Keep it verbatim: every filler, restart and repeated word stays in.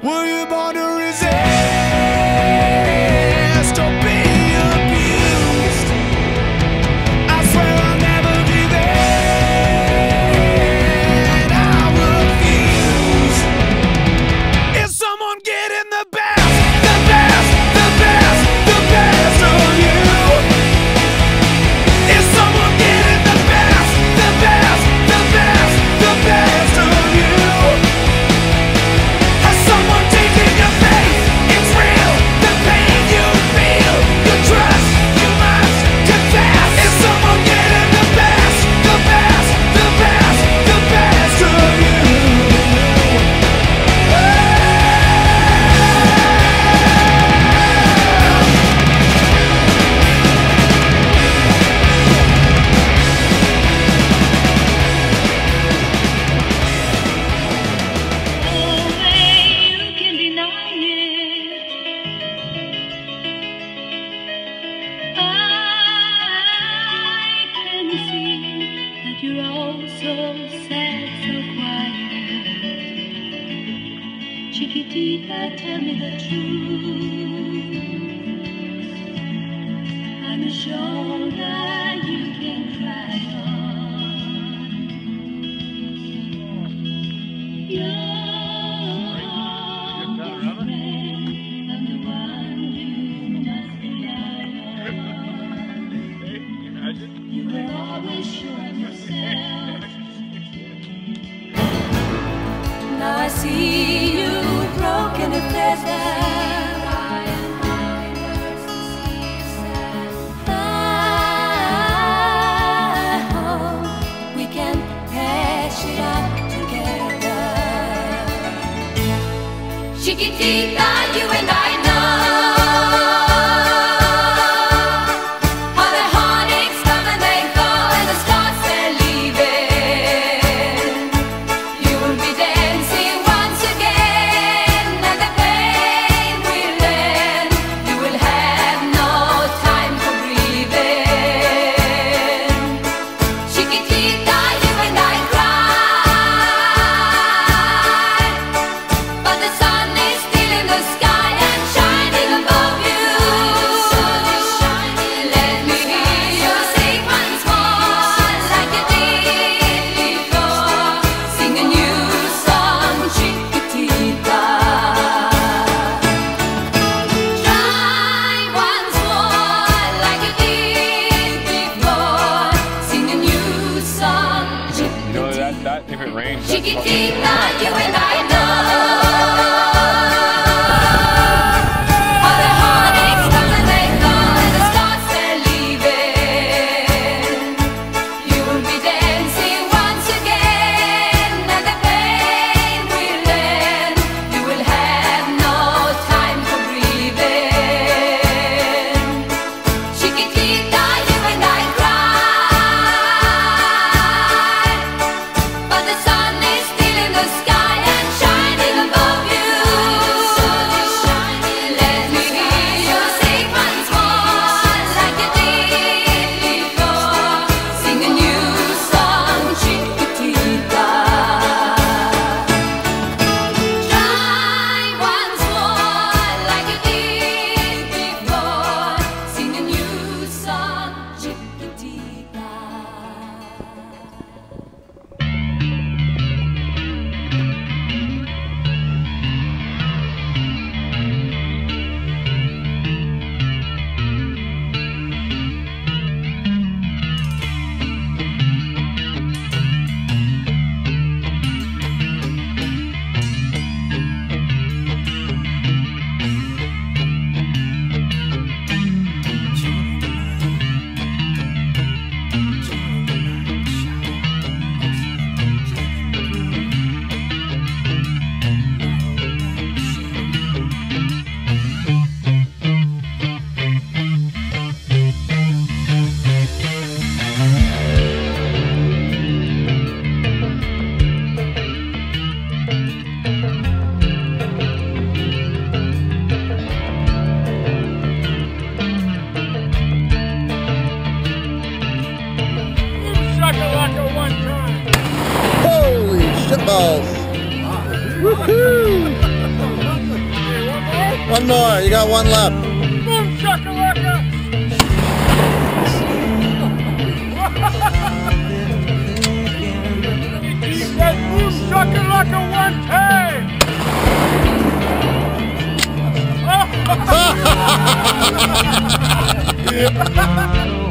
Were you born to resist or be abused? I swear I'll never give in. I refuse. Is someone getting the best, the best, the best, the best of you? Is someone getting the best, the best, the best, the best of you? Has someone taken your faith? It's real. The pain you feel, you trust, you must confess. Is someone getting the best, the best, the best, the best of you? You're all so sad, so quiet. Chiquitita, tell me the truth. I'm a shoulder you can cry on. You're my friend. I'm the one you must rely on. You were always sure of yourself. Now I see you broken if there's that. I hope we can patch it up together. Chiquitita, you and I know how the heartaches come and they go, and the stars they're leaving. You will be dancing once again, and the pain will end. You will have no time for breathing. Chiquitita, you and I cry, but the sun is still in the sky, and One more. You got one left. Boom shakalaka! He said boom shakalaka one time!